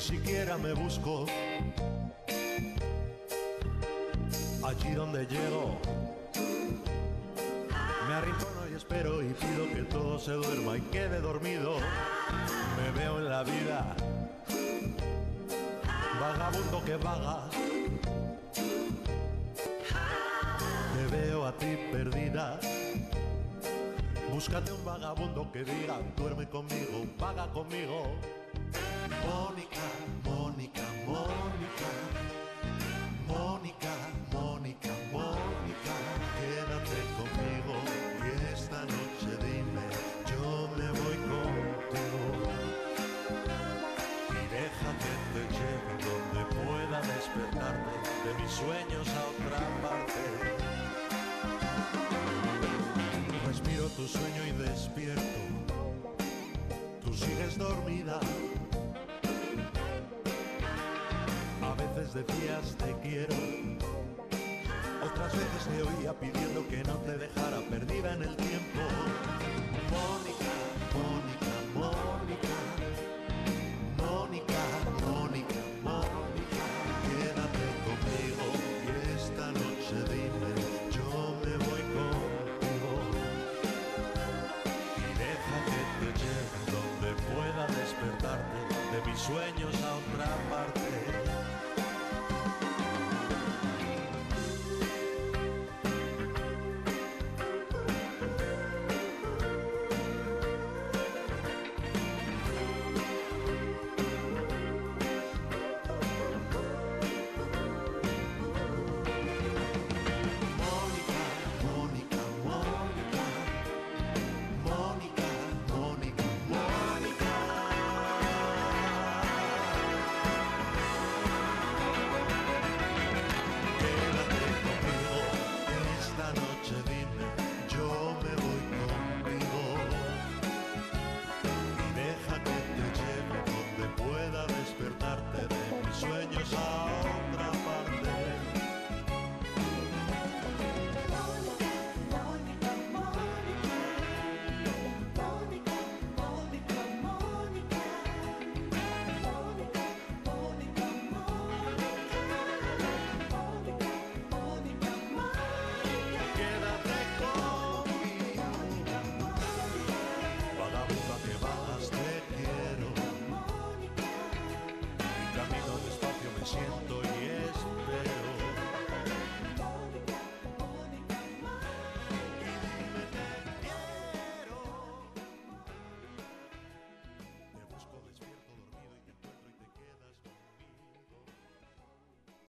siquiera me busco. Allí donde llego, me arrincono y espero y pido que todo se duerma y quede dormido. Me veo en la vida, vagabundo que vaga. Te veo a ti perdida. Búscate un vagabundo que diga, duerme conmigo, vaga conmigo. Mónica, Mónica, Mónica, Mónica, Mónica, Mónica, quédate conmigo y esta noche dime, yo me voy contigo. Y deja que te lleve donde pueda despertarte de mis sueños a otra parte. Respiro tu sueño y despierto, tú sigues dormida. A veces decías te quiero, otras veces te oía pidiendo que no te dejara perdida en el tiempo. Mónica, Mónica, Mónica, Mónica, Mónica, Mónica, quédate conmigo y esta noche dime, yo me voy contigo. Y deja que te lleve donde pueda despertarte de mis sueños a